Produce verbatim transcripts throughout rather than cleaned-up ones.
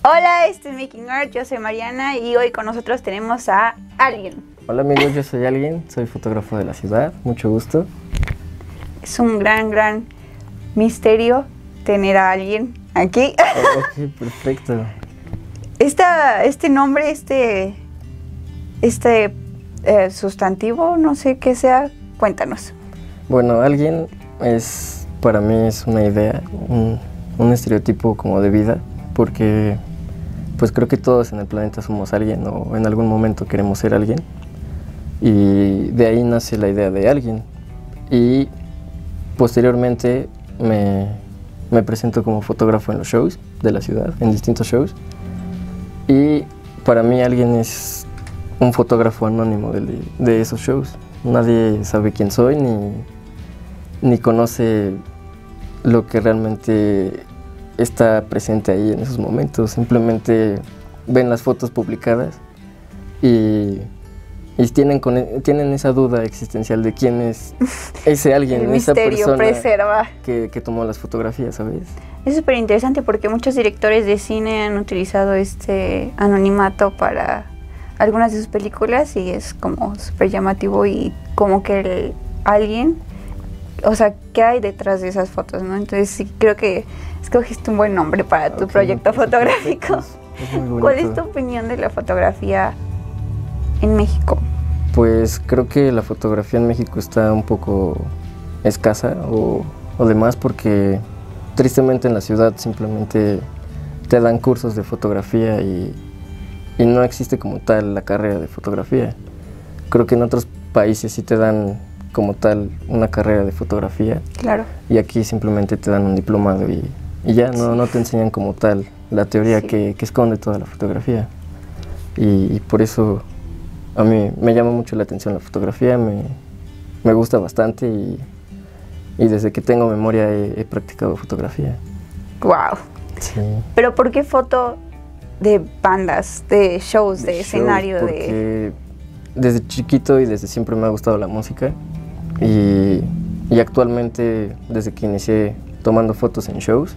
Hola, este es Making Art, yo soy Mariana y hoy con nosotros tenemos a alguien. Hola amigos, yo soy alguien, soy fotógrafo de la ciudad, mucho gusto. Es un gran, gran misterio tener a alguien aquí. Oh, ok, perfecto. Esta, este nombre, este, este eh, sustantivo, no sé qué sea, cuéntanos. Bueno, alguien es, para mí es una idea, un, un estereotipo como de vida, porque pues creo que todos en el planeta somos alguien o en algún momento queremos ser alguien, y de ahí nace la idea de alguien. Y posteriormente me, me presento como fotógrafo en los shows de la ciudad, en distintos shows, y para mí alguien es un fotógrafo anónimo de, de esos shows. Nadie sabe quién soy ni, ni conoce lo que realmente está presente ahí en esos momentos. Simplemente ven las fotos publicadas y, y tienen, con, tienen esa duda existencial de quién es ese alguien, El esa misterio persona preserva. Que, que tomó las fotografías, ¿sabes? Es súper interesante porque muchos directores de cine han utilizado este anonimato para algunas de sus películas y es como súper llamativo y como que el, alguien, o sea, ¿qué hay detrás de esas fotos, no? Entonces sí creo que escogiste un buen nombre para tu Okay, proyecto fotográfico. Es muy bonito. ¿Cuál es tu opinión de la fotografía en México? Pues creo que la fotografía en México está un poco escasa o, o demás, porque tristemente en la ciudad simplemente te dan cursos de fotografía y, y no existe como tal la carrera de fotografía. Creo que en otros países sí te dan como tal una carrera de fotografía. Claro. Y aquí simplemente te dan un diplomado y, y ya, no, no te enseñan como tal la teoría Sí. que, que esconde toda la fotografía. Y, y por eso a mí me llama mucho la atención la fotografía, me, me gusta bastante y, y desde que tengo memoria he, he practicado fotografía. Wow. Sí. Pero ¿por qué foto de bandas, de shows, de, De escenario? shows, de porque desde chiquito y desde siempre me ha gustado la música y, y actualmente desde que inicié tomando fotos en shows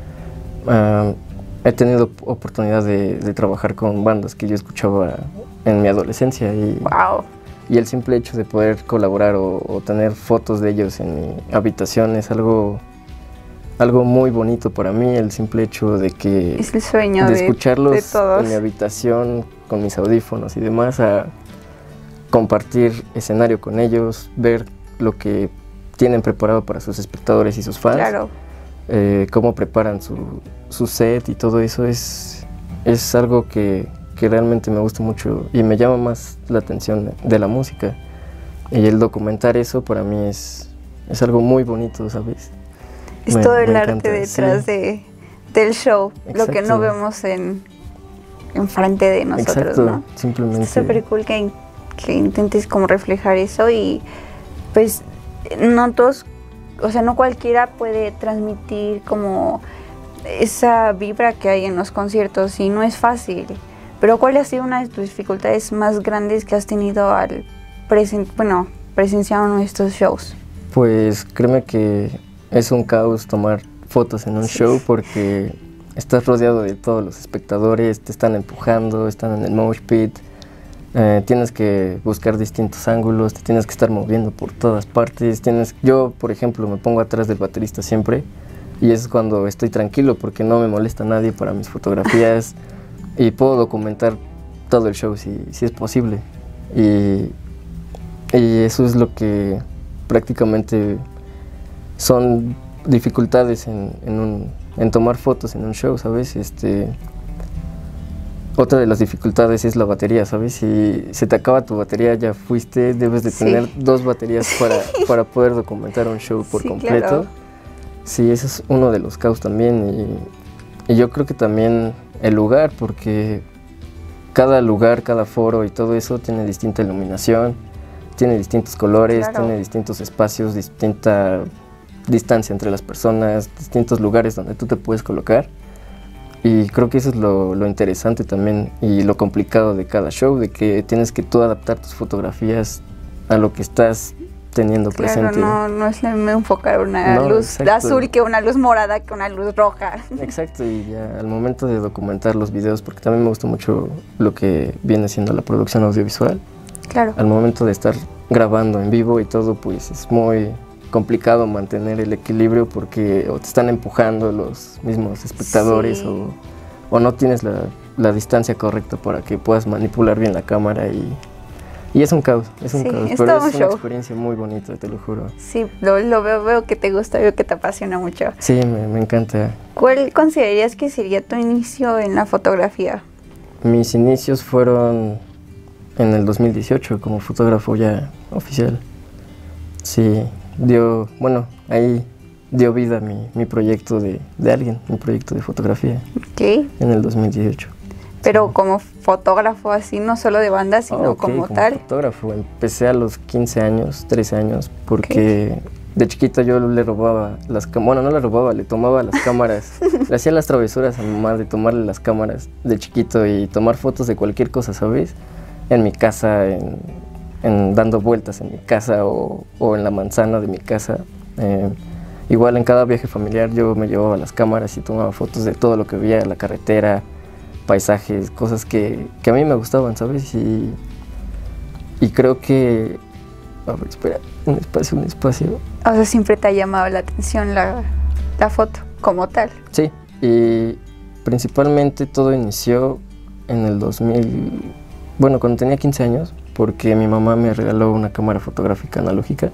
uh, he tenido oportunidad de, de trabajar con bandas que yo escuchaba en mi adolescencia y, wow. y el simple hecho de poder colaborar o, o tener fotos de ellos en mi habitación es algo, algo muy bonito para mí. El simple hecho de que Es el sueño de de, escucharlos de todos. en mi habitación con mis audífonos y demás, a compartir escenario con ellos, ver lo que tienen preparado para sus espectadores y sus fans, Claro. eh, cómo preparan su, su set y todo eso es, es algo que, que realmente me gusta mucho y me llama más la atención de la música. Y el documentar eso para mí es, es algo muy bonito, ¿sabes? Es Me- todo el me arte encanta, detrás sí. de, del show, lo que no Exacto. vemos en, en frente de nosotros, Exacto, ¿no? simplemente. Es súper cool que, que intentes como reflejar eso y pues no todos, o sea, no cualquiera puede transmitir como esa vibra que hay en los conciertos y no es fácil. Pero ¿cuál ha sido una de tus dificultades más grandes que has tenido al presen bueno, presenciar uno de estos shows? Pues créeme que es un caos tomar fotos en un Sí. show porque estás rodeado de todos los espectadores, te están empujando, están en el mosh pit, eh, tienes que buscar distintos ángulos, te tienes que estar moviendo por todas partes. Tienes, yo, por ejemplo, me pongo atrás del baterista siempre y es cuando estoy tranquilo porque no me molesta nadie para mis fotografías y puedo documentar todo el show si, si es posible. Y, y eso es lo que prácticamente son dificultades en, en, un, en tomar fotos en un show, ¿sabes? Este, otra de las dificultades es la batería, ¿sabes? Si se te acaba tu batería, ya fuiste, debes de Sí. tener dos baterías para, para poder documentar un show por Sí, completo. claro. Sí, ese es uno de los caos también y, y yo creo que también el lugar, porque cada lugar, cada foro y todo eso tiene distinta iluminación, tiene distintos colores, Claro. tiene distintos espacios, distinta distancia entre las personas, distintos lugares donde tú te puedes colocar. Y creo que eso es lo, lo interesante también y lo complicado de cada show, de que tienes que tú adaptar tus fotografías a lo que estás teniendo claro, presente. No, no es lo mismo enfocar una No, luz exacto. azul que una luz morada que una luz roja. Exacto, y ya al momento de documentar los videos, porque también me gusta mucho lo que viene siendo la producción audiovisual, Claro. al momento de estar grabando en vivo y todo, pues es muy complicado mantener el equilibrio porque o te están empujando los mismos espectadores Sí. o, o no tienes la, la distancia correcta para que puedas manipular bien la cámara y, y es un caos, es un Sí, caos, es pero todo es un una show. experiencia muy bonita, te lo juro. Sí, lo, lo veo, veo que te gusta, veo que te apasiona mucho. Sí, me, me encanta. ¿Cuál considerarías que sería tu inicio en la fotografía? Mis inicios fueron en el dos mil dieciocho como fotógrafo ya oficial. Sí, dio, bueno, ahí dio vida a mi, mi proyecto de, de alguien, mi proyecto de fotografía Ok. en el dos mil dieciocho. Pero Sí. como fotógrafo así, no solo de banda, sino Ah, ok, como, como tal. fotógrafo. Empecé a los quince años, trece años, porque de chiquito yo le robaba las cámaras, bueno, no le robaba, le tomaba las cámaras, le hacía las travesuras a mi mamá de tomarle las cámaras de chiquito y tomar fotos de cualquier cosa, ¿sabes? En mi casa, en, en dando vueltas en mi casa o, o en la manzana de mi casa. Eh, igual en cada viaje familiar yo me llevaba las cámaras y tomaba fotos de todo lo que veía, la carretera, paisajes, cosas que, que a mí me gustaban, ¿sabes? Y, y creo que... A ver, espera, un espacio, un espacio. O sea, siempre te ha llamado la atención la, la foto como tal. Sí, y principalmente todo inició en el dos mil... Bueno, cuando tenía quince años, porque mi mamá me regaló una cámara fotográfica analógica.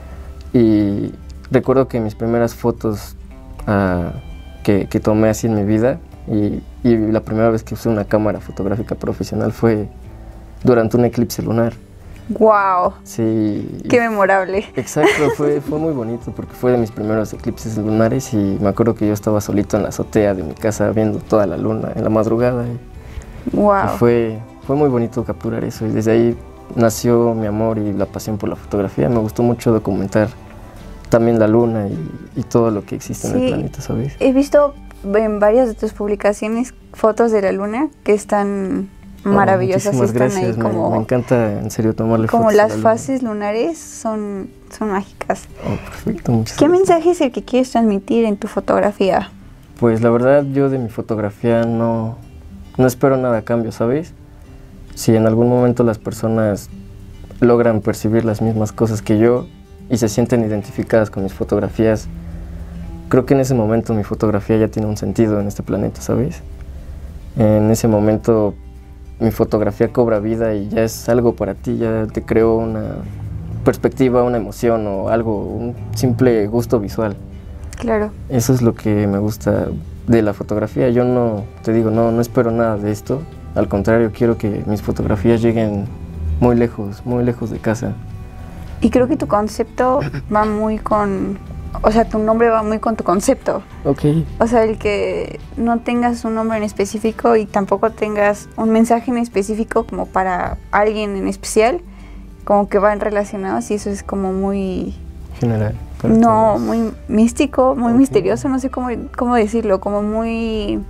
Y recuerdo que mis primeras fotos uh, que, que tomé así en mi vida, y, y la primera vez que usé una cámara fotográfica profesional fue durante un eclipse lunar. ¡Wow! Sí. ¡Qué memorable! Exacto, fue, fue muy bonito porque fue de mis primeros eclipses lunares y me acuerdo que yo estaba solito en la azotea de mi casa viendo toda la luna en la madrugada. Y, ¡Wow! y fue, fue muy bonito capturar eso y desde ahí nació mi amor y la pasión por la fotografía. Me gustó mucho documentar también la luna y, y todo lo que existe Sí, en el planeta, ¿sabes? He visto en varias de tus publicaciones fotos de la luna que están maravillosas. Oh, están gracias. ahí como, me, me encanta en serio tomarle como fotos las a la luna. fases lunares son, son mágicas. Oh, perfecto, muchas ¿Qué gracias. mensaje es el que quieres transmitir en tu fotografía? Pues la verdad yo de mi fotografía no, no espero nada a cambio, ¿sabes? Si en algún momento las personas logran percibir las mismas cosas que yo y se sienten identificadas con mis fotografías, creo que en ese momento mi fotografía ya tiene un sentido en este planeta, ¿sabes? En ese momento mi fotografía cobra vida y ya es algo para ti, ya te creo una perspectiva, una emoción o algo, un simple gusto visual. Claro. Eso es lo que me gusta de la fotografía. Yo no, te digo, no, no espero nada de esto. Al contrario, quiero que mis fotografías lleguen muy lejos, muy lejos de casa. Y creo que tu concepto va muy con... O sea, tu nombre va muy con tu concepto. Ok. O sea, el que no tengas un nombre en específico y tampoco tengas un mensaje en específico como para alguien en especial, como que van relacionados y eso es como muy... General. para No, todos. muy místico, muy Ok. misterioso, no sé cómo, cómo decirlo, como muy...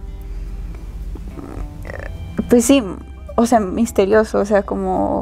Pues sí, o sea, misterioso, o sea, como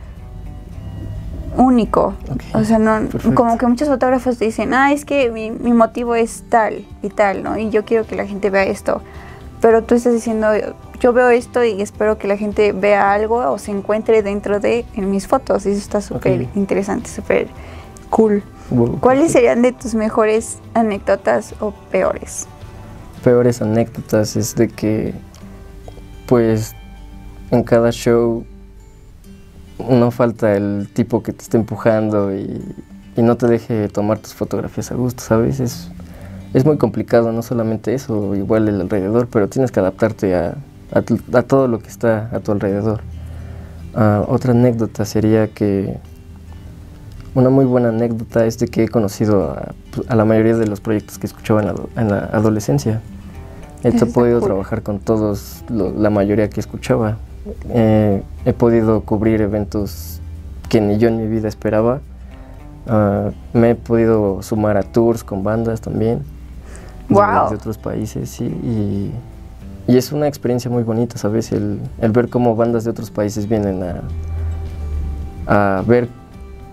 único. Ok, O sea, no, perfecto. como que muchos fotógrafos te dicen, ah, es que mi, mi motivo es tal y tal, ¿no? Y yo quiero que la gente vea esto. Pero tú estás diciendo, yo veo esto y espero que la gente vea algo o se encuentre dentro de en mis fotos. Y eso está súper Ok. interesante, súper cool. Wow, ¿Cuáles perfecto. serían de tus mejores anécdotas o peores? Peores anécdotas es de que, pues, en cada show no falta el tipo que te esté empujando y, y no te deje tomar tus fotografías a gusto, ¿sabes? Es, es muy complicado, no solamente eso, igual el alrededor, pero tienes que adaptarte a, a, tu- a todo lo que está a tu alrededor. Ah, otra anécdota sería que, una muy buena anécdota es de que he conocido a, a la mayoría de los proyectos que escuchaba en la, ado- en la adolescencia. He Eso está podido cool. trabajar con todos, lo- la mayoría que escuchaba. Eh, he podido cubrir eventos que ni yo en mi vida esperaba. Ah, me he podido sumar a tours con bandas también. de- Wow. De otros países, sí. Y, y es una experiencia muy bonita, ¿sabes? El, el ver cómo bandas de otros países vienen a, a ver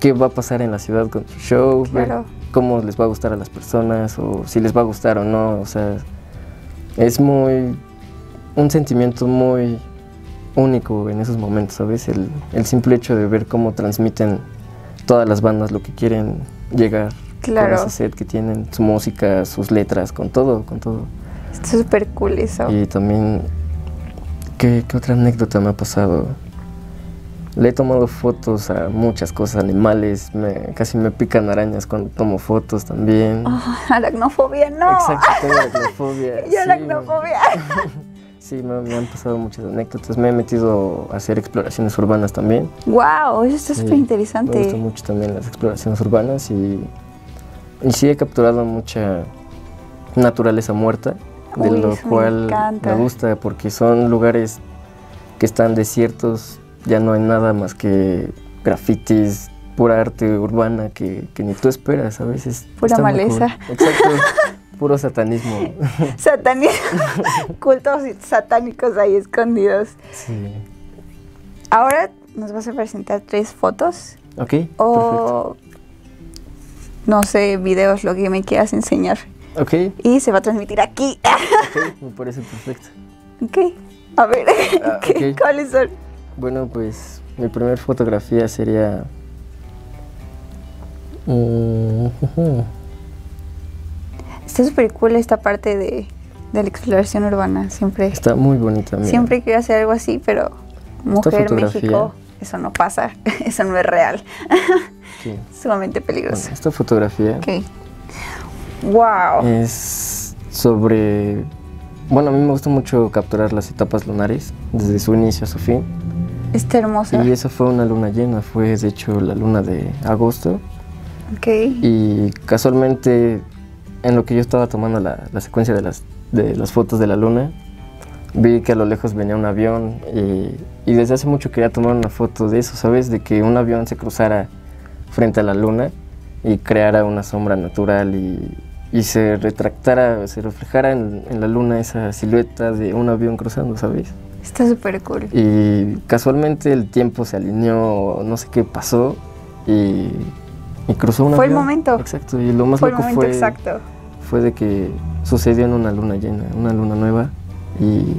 qué va a pasar en la ciudad con su show, Claro. ver cómo les va a gustar a las personas o si les va a gustar o no. O sea, es muy un sentimiento muy único en esos momentos, ¿sabes? El, el simple hecho de ver cómo transmiten todas las bandas lo que quieren llegar Claro. con ese set que tienen, su música, sus letras, con todo, con todo. Está súper cool eso. Y también, ¿qué, qué otra anécdota me ha pasado? Le he tomado fotos a muchas cosas, animales, me, casi me pican arañas cuando tomo fotos también. Oh, aracnofobia, no. Exacto, tengo aracnofobia. Yo sí, aracnofobia. Sí, me, me han pasado muchas anécdotas. Me he metido a hacer exploraciones urbanas también. Wow, eso está Sí, súper interesante. Me gustan mucho también las exploraciones urbanas y, y sí he capturado mucha naturaleza muerta, de Uy, lo eso me cual encanta. me gusta porque son lugares que están desiertos, ya no hay nada más que grafitis, pura arte urbana que, que ni tú esperas, a veces. Pura maleza. Exacto, puro satanismo. Satánicos, cultos satánicos ahí escondidos. Sí. Ahora nos vas a presentar tres fotos Ok, perfecto. o, no sé, videos, lo que me quieras enseñar. Ok, Y se va a transmitir aquí. ok, me parece perfecto. Ok, a ver, Ah, ¿qué- ok. ¿cuáles son? Bueno, pues mi primera fotografía sería... Mm, ujú. Está súper cool esta parte de, de la exploración urbana. Siempre, Está muy bonita, mira. siempre quiero hacer algo así, pero mujer, fotografía- México, eso no pasa. Eso no es real. Sí. Sumamente Bueno, peligroso. esta fotografía Ok. Wow. es sobre... Bueno, a mí me gusta mucho capturar las etapas lunares, desde su inicio a su fin. Está hermosa. Y esa fue una luna llena, fue de hecho la luna de agosto. Ok. Y casualmente, en lo que yo estaba tomando la, la secuencia de las, de las fotos de la luna, vi que a lo lejos venía un avión y, y desde hace mucho quería tomar una foto de eso, ¿sabes? De que un avión se cruzara frente a la luna y creara una sombra natural y, y se retractara, se reflejara en, en la luna esa silueta de un avión cruzando, ¿sabes? Está súper cool. Y casualmente el tiempo se alineó, no sé qué pasó y, y cruzó un Fue el avión. momento. Exacto, y lo más Fue el loco momento fue, exacto. fue de que sucedió en una luna llena, una luna nueva y,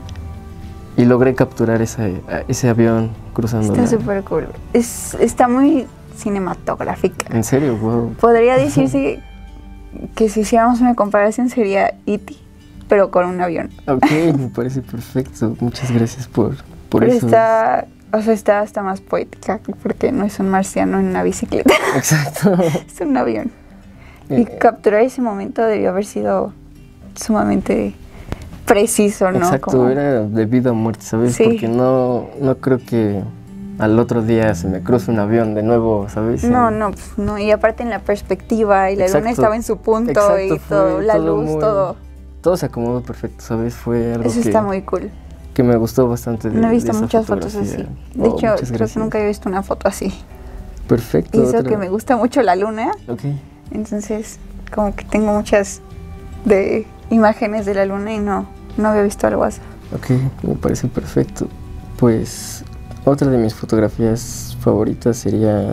y logré capturar ese, ese avión cruzando. Está la- súper cool. Es, está muy cinematográfica. En serio, wow. Podría decirse que si hiciéramos una comparación sería E T, pero con un avión. Ok, me parece perfecto. Muchas gracias por, por Pero eso. está, o sea, está hasta más poética porque no es un marciano en una bicicleta, Exacto. es un avión. Y Eh, capturar ese momento debió haber sido sumamente preciso, ¿no? Exacto, Como- era de vida o muerte, ¿sabes? Sí. Porque no, no creo que al otro día se me cruce un avión de nuevo, ¿sabes? No, En- no, pues, no, y aparte en la perspectiva, y la luna Exacto. estaba en su punto, Exacto, y fue todo, la todo luz, muy- todo. Todo se acomodó perfecto, ¿sabes? Fue algo Eso que, está muy cool. que me gustó bastante de No he de visto esa muchas fotos así. fotografía. De Wow, hecho, muchas creo que gracias. nunca he visto una foto así. Perfecto. Y eso otra- que me gusta mucho la luna, Ok, entonces como que tengo muchas de imágenes de la luna y no, no había visto algo así. ok, me parece perfecto. Pues otra de mis fotografías favoritas sería...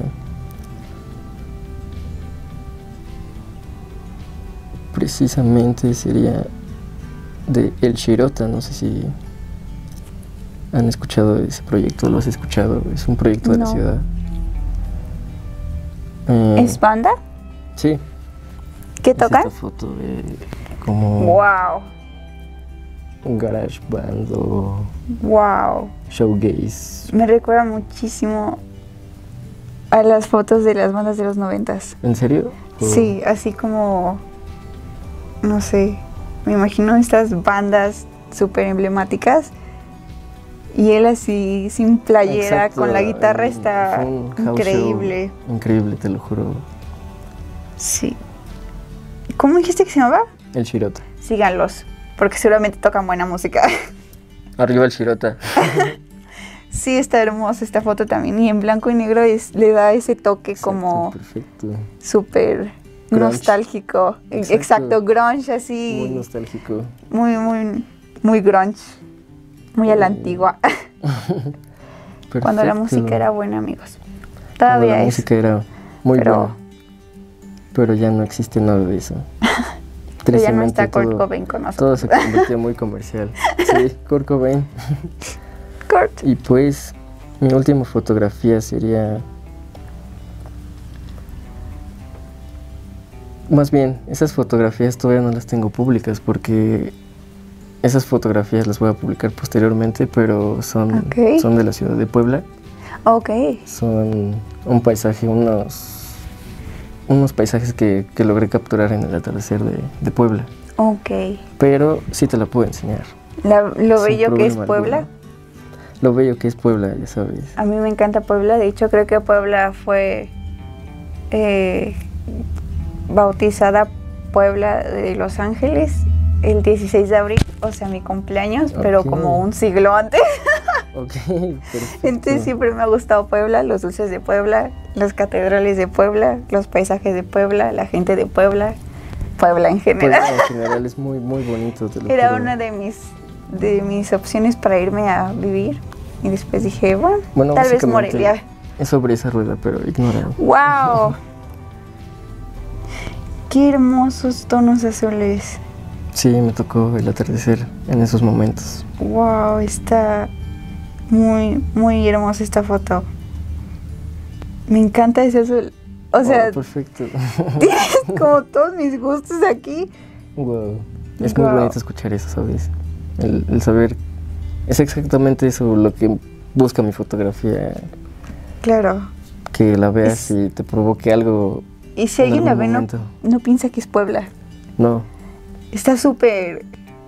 Precisamente sería de El Shirota, no sé si han escuchado de ese proyecto, lo has escuchado, es un proyecto de la No. ciudad. Eh, ¿Es banda? Sí. ¿Qué es tocan? esta foto de como Wow, un garage band o wow. showgaze. Me recuerda muchísimo a las fotos de las bandas de los noventas. ¿En serio? O- Sí, así como, no sé, me imagino estas bandas súper emblemáticas y él así sin playera, Exacto, con la guitarra un- está fue un house increíble. show increíble, te lo juro. Sí. ¿Cómo dijiste que se llamaba? El Shirota. Síganlos, porque seguramente tocan buena música. Arriba el Shirota. Sí, está hermosa esta foto también y en blanco y negro es- le da ese toque como Perfecto. súper Grunge. nostálgico. Exacto. Exacto, grunge así. Muy nostálgico. Muy, muy, muy grunge. Muy a la Mm. antigua. Cuando la Perfecto. música era buena, amigos. Todavía la es. música era muy pero, buena. Pero ya no existe nada de eso. Pero ya no está Kurt todo, Cobain con nosotros. Todo se convirtió muy comercial. Sí, Kurt Cobain. Kurt. Y pues mi última fotografía sería... Más bien, esas fotografías todavía no las tengo públicas porque esas fotografías las voy a publicar posteriormente, pero son, okay. son de la ciudad de Puebla. Ok. Son un paisaje, unos, unos paisajes que, que logré capturar en el atardecer de, de Puebla. Ok. Pero sí te la puedo enseñar. La, lo bello que es Puebla. Alguno. Lo bello que es Puebla, ya sabes. A mí me encanta Puebla. De hecho, creo que Puebla fue eh, bautizada Puebla de Los Ángeles el dieciséis de abril, o sea, mi cumpleaños, okay. pero como un siglo antes. Ok, perfecto. Entonces siempre me ha gustado Puebla, los dulces de Puebla, las catedrales de Puebla, los paisajes de Puebla, la gente de Puebla, Puebla en general. Puebla en general es muy, muy bonito. Te lo Era juro. una de mis, de mis opciones para irme a vivir. Y después dije, bueno, bueno tal vez Morelia. Es sobre esa rueda, pero ignora. ¡Wow! ¡Qué hermosos tonos azules! Sí, me tocó el atardecer en esos momentos. ¡Wow! Está muy, muy hermosa esta foto. Me encanta ese azul. O sea, oh, perfecto. Tienes como todos mis gustos aquí. Wow. Es wow. muy bonito escuchar eso, ¿sabes? El, el saber... Es exactamente eso lo que busca mi fotografía. Claro. Que la veas es... y te provoque algo. Y si alguien la ve, no, no piensa que es Puebla. No. Está súper...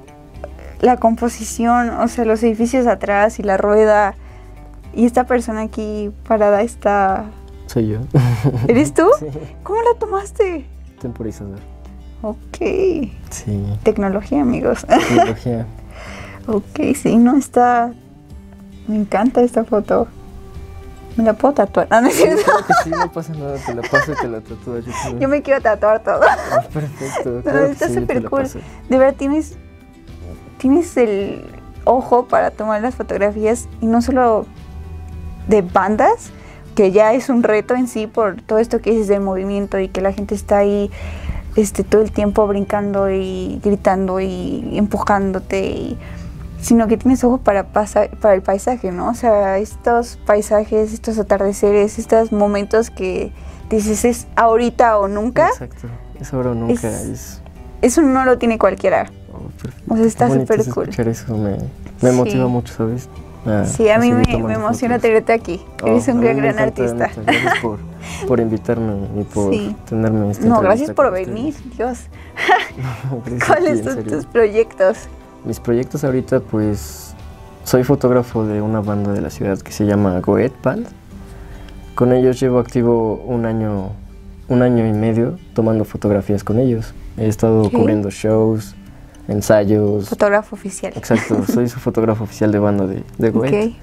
La composición, o sea, los edificios atrás y la rueda. Y esta persona aquí parada está... Soy yo. ¿Eres tú? Sí. ¿Cómo la tomaste? Temporizador. Ok. Sí. Tecnología, amigos. Tecnología. Ok, sí, no está... Me encanta esta foto. ¿Me la puedo tatuar? No, no es cierto. Sí, claro que sí, no pasa nada, te la paso y te la tatúas. Yo, yo me quiero tatuar todo. Ah, perfecto. Claro no, está súper sí, cool. De verdad, tienes, tienes el ojo para tomar las fotografías y no solo de bandas, que ya es un reto en sí por todo esto que dices del movimiento y que la gente está ahí este, todo el tiempo brincando y gritando y empujándote y... sino que tienes ojo para, pasa, para el paisaje, ¿no? O sea, estos paisajes, estos atardeceres, estos momentos que dices es ahorita o nunca. Exacto, es ahora o nunca. Es, es... Eso no lo tiene cualquiera. Oh, o sea, está súper cool. Escuchar eso me, me sí. motiva mucho, ¿sabes? A, sí, a mí me, me emociona tenerte aquí. Oh, Eres un gran, gran artista. Gracias por, por invitarme y por sí. tenerme esta No, gracias por venir, Dios. No, ¿cuáles son tus proyectos? Mis proyectos ahorita, pues, soy fotógrafo de una banda de la ciudad que se llama Goet Band. Con ellos llevo activo un año, un año y medio tomando fotografías con ellos. He estado ¿Qué? cubriendo shows, ensayos. Fotógrafo oficial. Exacto, soy su fotógrafo oficial de banda de, de Goet. Okay.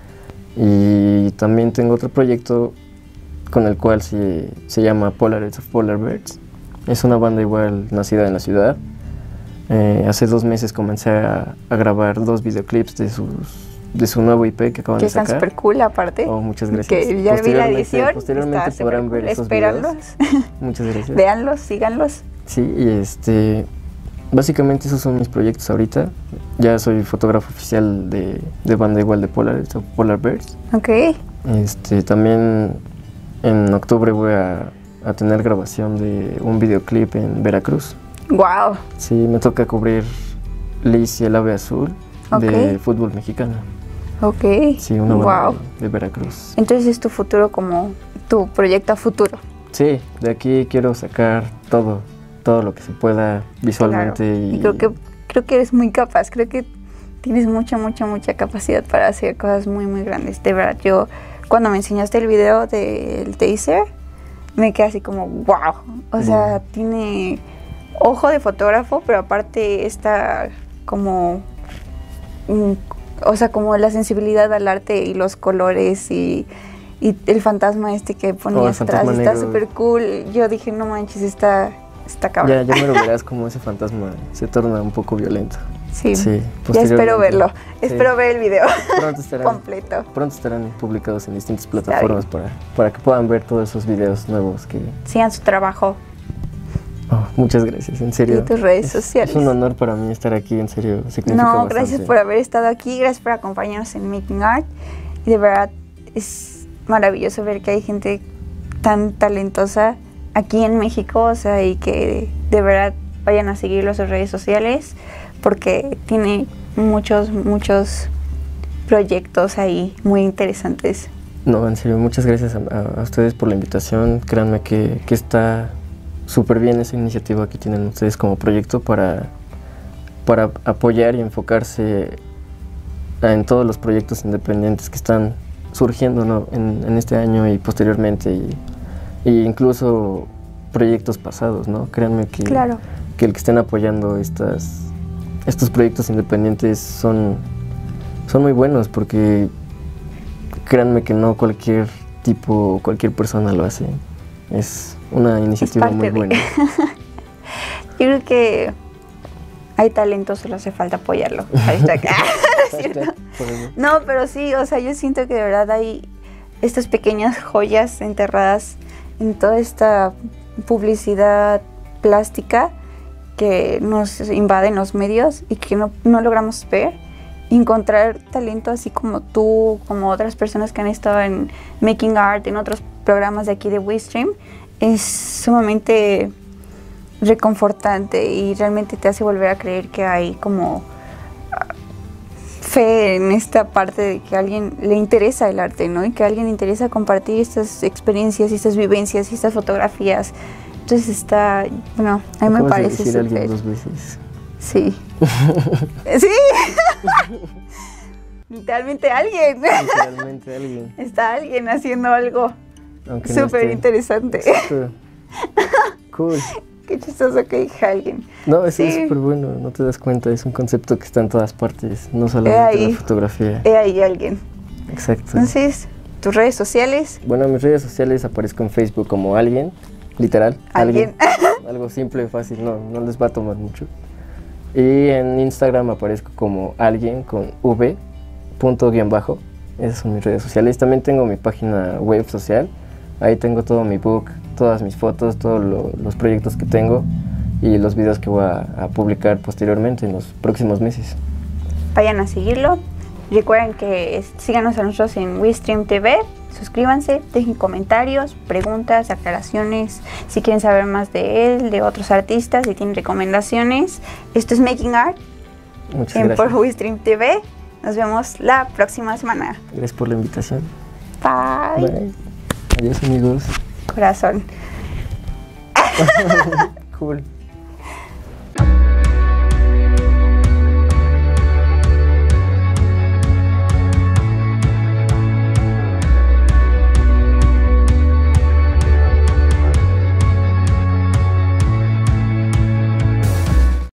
Y también tengo otro proyecto con el cual se, se llama Polaroids of Polar Birds. Es una banda igual nacida en la ciudad. Eh, hace dos meses comencé a, a grabar dos videoclips de, sus, de su nuevo I P que acaban que de sacar. Que están súper cool aparte. Oh, muchas gracias. Que ya vi la edición. Posteriormente podrán cool. ver esos Espéranlos. videos. Muchas gracias. Véanlos, síganlos. Sí, y este... Básicamente esos son mis proyectos ahorita. Ya soy fotógrafo oficial de, de banda igual de Polar, Polar Bears. Ok. Este, también en octubre voy a, a tener grabación de un videoclip en Veracruz. Wow. Sí, me toca cubrir Liz y el ave azul okay. de fútbol mexicano. Ok. Sí, una banda wow. de, de Veracruz. Entonces es tu futuro como tu proyecto a futuro. Sí, de aquí quiero sacar todo, todo lo que se pueda visualmente. Claro. Y, y creo que creo que eres muy capaz, creo que tienes mucha, mucha, mucha capacidad para hacer cosas muy, muy grandes. De verdad, yo cuando me enseñaste el video del taser, me quedé así como wow. O sea, wow. tiene ojo de fotógrafo, pero aparte está como, mm, o sea, como la sensibilidad al arte y los colores y, y el fantasma este que ponías oh, atrás, está súper cool. Yo dije, no manches, está, está cabrón. Ya, ya me lo verás como ese fantasma se torna un poco violento. Sí, Sí, ya espero posteriormente. verlo. Sí. Espero ver el video Pronto estarán, completo. pronto estarán publicados en distintas Está plataformas para, para que puedan ver todos esos videos nuevos que... Sigan su trabajo Oh, muchas gracias, en serio. y tus redes Es- sociales. Es un honor para mí estar aquí, en serio, significa No, bastante. gracias por haber estado aquí, gracias por acompañarnos en Making Art. Y de verdad es maravilloso ver que hay gente tan talentosa aquí en México, o sea, y que de verdad vayan a seguirlo en sus redes sociales porque tiene muchos, muchos proyectos ahí muy interesantes. No, en serio, muchas gracias a, a- a ustedes por la invitación. Créanme que, que está súper bien esa iniciativa que tienen ustedes como proyecto para, para apoyar y enfocarse en todos los proyectos independientes que están surgiendo, ¿no? en, en este año y posteriormente, y, y incluso proyectos pasados, ¿no? Créanme que, Claro. que el que estén apoyando estas, estos proyectos independientes son, son muy buenos, porque créanme que no cualquier tipo, cualquier persona lo hace. Es una iniciativa parte muy de. buena. Yo creo que hay talento, solo hace falta apoyarlo. Hashtag. Ah, no es cierto. Hashtag, por eso. No, pero sí, o sea, yo siento que de verdad hay estas pequeñas joyas enterradas en toda esta publicidad plástica que nos invaden los medios y que no, no logramos ver. Encontrar talento así como tú, como otras personas que han estado en Making Art, en otros programas de aquí de WeStream, es sumamente reconfortante y realmente te hace volver a creer que hay como fe en esta parte de que a alguien le interesa el arte, ¿no? Y que a alguien le interesa compartir estas experiencias y estas vivencias y estas fotografías. Entonces está, bueno, a mí me Acabas de parece decir a alguien súper. dos veces. Sí. Sí. Literalmente alguien. Literalmente alguien. Está alguien haciendo algo Aunque no súper esté. interesante. Exacto. Cool. Qué chistoso que dije alguien. No, eso Sí. es súper bueno, no te das cuenta, es un concepto que está en todas partes, no solamente ahí. en la fotografía. He ahí alguien. Exacto. Entonces, tus redes sociales. Bueno, en mis redes sociales aparezco en Facebook como alguien, literal, Alguien. alguien. Algo simple, fácil, no, no les va a tomar mucho. Y en Instagram aparezco como alguien con V, punto guión bajo. Esas son mis redes sociales. También tengo mi página web social. Ahí tengo todo mi book, todas mis fotos, todos lo- los proyectos que tengo y los videos que voy a, a publicar posteriormente en los próximos meses. Vayan a seguirlo. Recuerden que es- síganos a nosotros en WeStream T V. Suscríbanse, dejen comentarios, preguntas, aclaraciones. Si quieren saber más de él, de otros artistas, si tienen recomendaciones. Esto es Making Art Muchas en gracias. por WeStream T V. Nos vemos la próxima semana. Gracias por la invitación. Bye. Bye. Adiós, amigos. Corazón. Cool.